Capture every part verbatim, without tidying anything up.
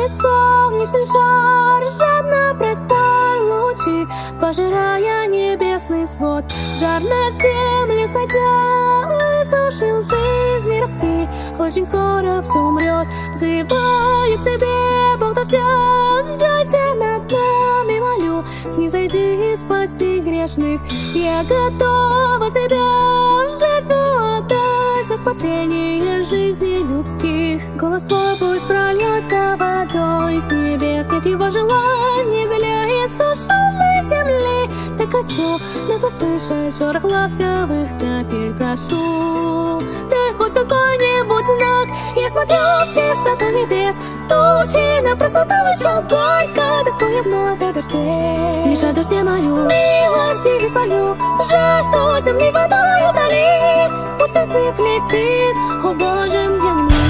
Теплый солнечный жар жадно простер лучи, пожирая небесный свод. Жар на землю сойдя, высушил жизни ростки. Очень скоро все умрет, взываю к тебе, Бог дождя, сжалься над нами, молю. Снизойди и спаси грешных, я готова тебя в жертву отдать за спасение жизни людских. Голос твой пусть прольется водой с небес, нет его желаний для иссушенной земли. Так хочу вновь услышать шорох ласковых капель, прошу. Дай хоть какой-нибудь знак, я смотрю в чистоту небес. Тучи на простоту еще горько, тоскую вновь о дожде. Лишь о дожде молю, милости свою, жажду земли водой утоли. Пусть призыв летит, о Боже, я не могу.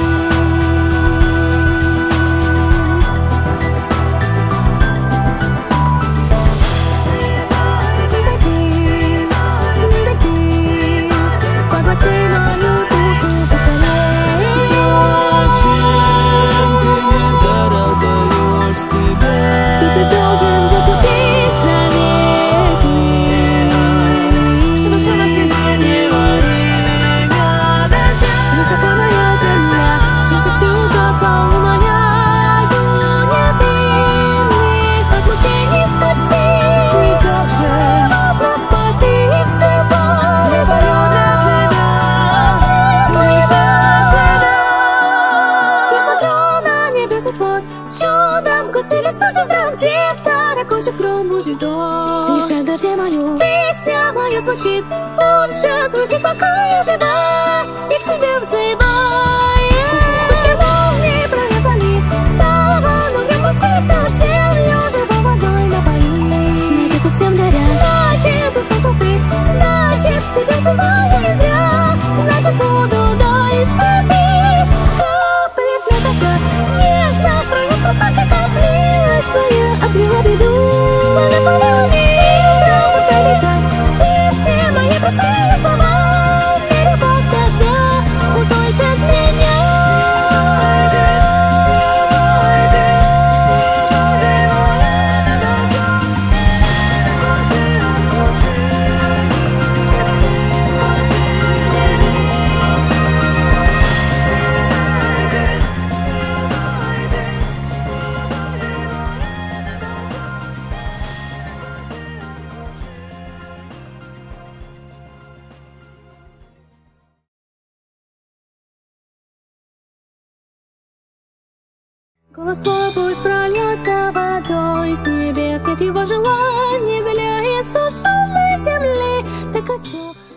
Чудом сгустились тучи вдруг, где-то ракочет гром будет дождь. Лишь о дожде молю, песня моя звучит, пусть же звучит, пока я жива, и к себе взываю. Вспышки молнии прорезали, салавану гром цвета, землю живой водой напои. Надежду всем даря, значит, услышал ты, значит, тебе взываю нельзя, значит, буду дальше бить. Капли света ждет, нежно строится наша капли, твоя отвела беду. Благослови ветром пускай летят песни мои простые слова. В мире Бог дождя услышит меня. Голос твой пусть прольется водой с небес, нет его желаний для иссушенной земли. Так хочу